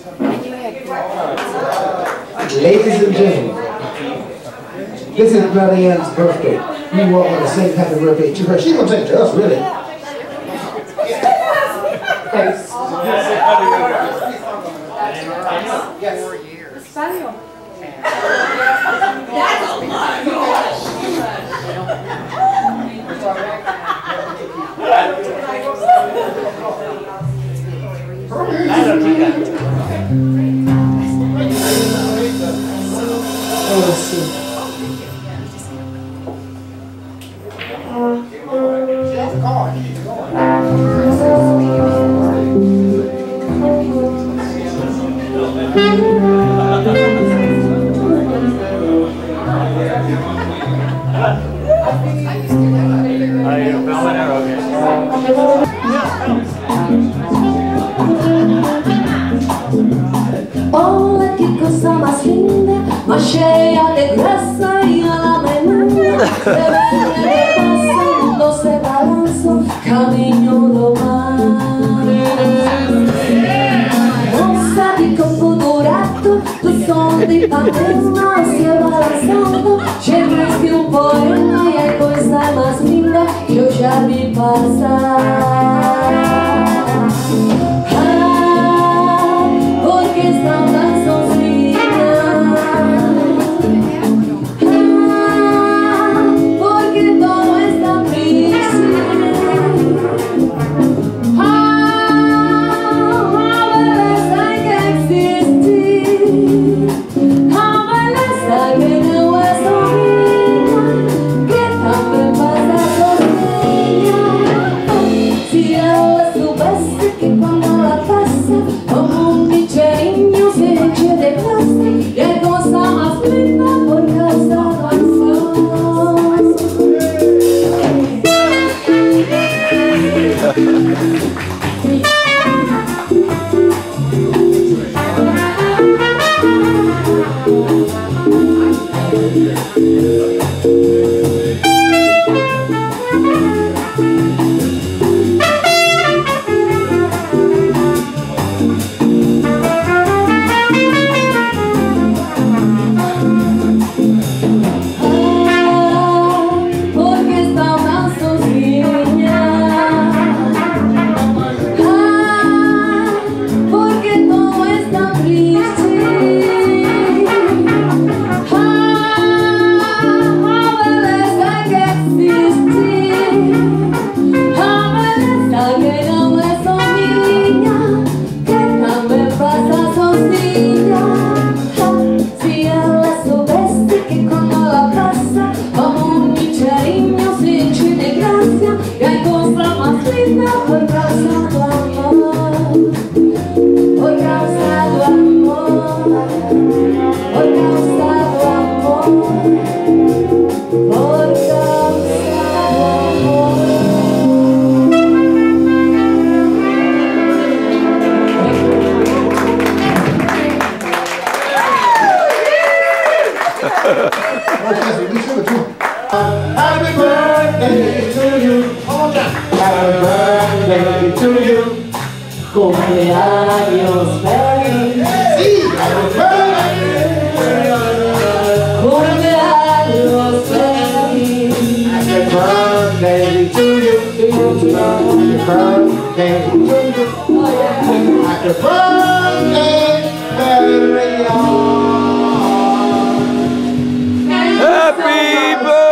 Ladies and gentlemen, this is Marianne's birthday. We want to say happy birthday to her. She's going to take it to us, really. Thanks. Yes. 4 years. That's a lot. Let's see. Hola, qué cosa más linda, más llena de grasa y a la menuda. Se ve que pasa el mundo se balanza, camino do mar. Un sádico futurato, tu son de panema se balanzando. Llegaste un poema y hay cosa más linda que yo ya vi pasar. Porque están tan sozinhas, porque todo está triste, a beleza que existe, a beleza que não é sozinha, que também passa sozinha. Se ela soubesse que quando ela passa, como cheirinho se enche de graça e é cosa mais linda por causa do Happy birthday to you. Happy birthday to you. Cumpleaños feliz. Sí, happy birthday. Cumpleaños feliz. Happy birthday to you. Happy birthday to you. Happy birthday, Marianne. Happy birthday.